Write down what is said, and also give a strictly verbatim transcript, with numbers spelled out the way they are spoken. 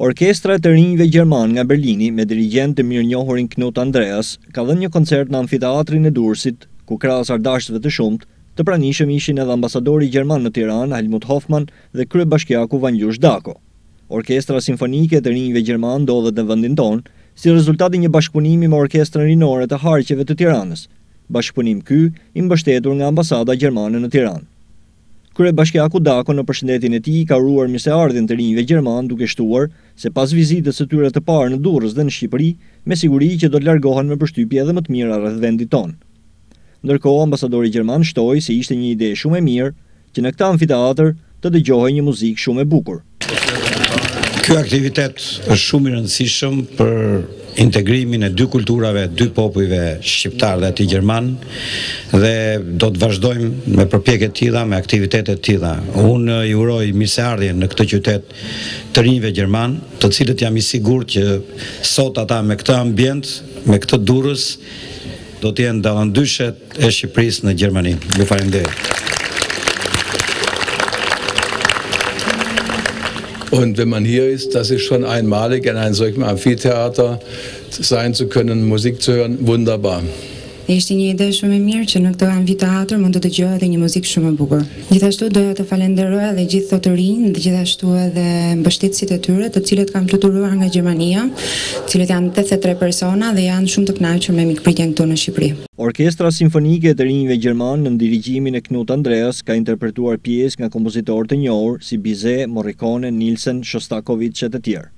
Orkestra e të rinjve gjerman nga Berlini me dirigjent të mirënjohurin Knut Andreas ka dhënë një koncert në amfiteatrin e Durrësit, ku krahas ardashtëve të shumt, të pranishëm ishin edhe ambasadori gjerman në Tiranë, Helmut Hoffmann, dhe kryebashkiaku Vanjush Dako. Orkestra simfonike e të rinjve gjerman ndodhet në vendin tonë, si rezultati një bashkëpunimi me Orkestrën Rinore të Harqeve të Tiranës. Bashkëpunim ky i mbështetur nga ambasada gjermane në Tiranë. Kryebashkiaku Dako në përshëndetjen e tij ka uruar mirëseardhjen të rinjve gjerman, duke shtuar se pas vizitës së tyre të parë në Durrës dhe në Shqipëri, me siguri që do të largohen me përshtypje edhe më të mira rreth vendit tonë. Ndërkohë, ambasadori gjerman shtoi se ishte një ide shumë e mirë që në këtë amfiteatër të dëgjohej një muzikë shumë e bukur. Ky aktivitet është shumë i rëndësishëm për integrimin e dy kulturave, dy popujve shqiptar dhe aty gjerman, dhe do të vazhdojmë me përpjekje të tilla, me aktivitete të tilla. Unë i uroj mirëseardhjen në këtë qytet të rinjve gjerman, të cilët jam i sigurt që sot ata me këtë ambient, me këtë Durrës, do të jenë dallandyshet e Shqipërisë në Gjermani. Ju falenderoj. Und wenn man hier ist, das ist schon einmalig, in einem solchen Amphitheater sein zu können, Musik zu hören, wunderbar. Ishte një ide shumë e mirë që në këtë amfiteatër mund të dëgjohet edhe një muzikë shumë e bukur. Gjithashtu doja të falenderoj edhe gjithë të të rinj, dhe gjithashtu edhe mbështetësit e tyre, të cilët kam fluturuar nga Gjermania, të cilët janë tetëdhjetë e tre persona dhe janë shumë të kënaqur me mikpritjen këtu në Shqipëri. Orkestra simfonike e të rinjve gjerman në dirigimin e Knut Andreas ka interpretuar pjesë nga kompozitorë të njohur si Bizet, Morricone, Nielsen, Shostakovich e të tjerë.